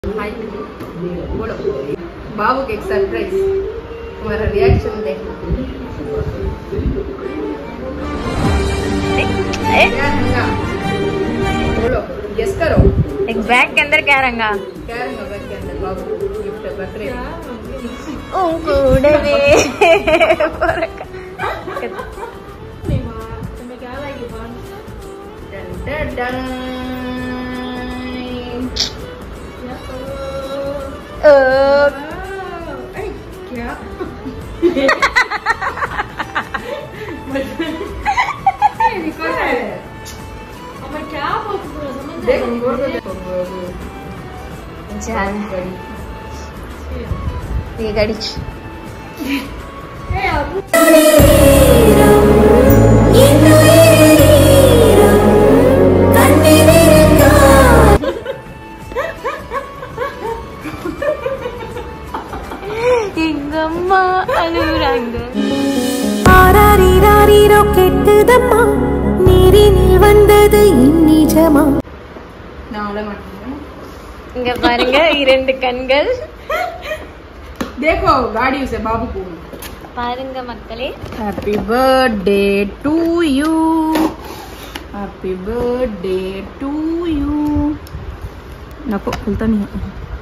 हाय बोलो बाबू के एक सरप्राइज तुम्हारा रिएक्शन देखो क्या रंगा बोलो गेस करो एक बैग के अंदर क्या रंगा बैग के अंदर बाबू गिफ्ट बर्थडे ungkudave क्या ये गाड़ी எங்கம்மா அழுறாங்க ஆராரிராரிரோ கெட்டுதம்மா நீரினில் வந்தது இந்நிஜமா நான் விட மாட்டேன் இங்க பாருங்க இரண்டு கண்கள் देखो गाड़ी से बाबू को பாருங்க மக்களே happy birthday to you happy birthday to you नको खुलता नहीं है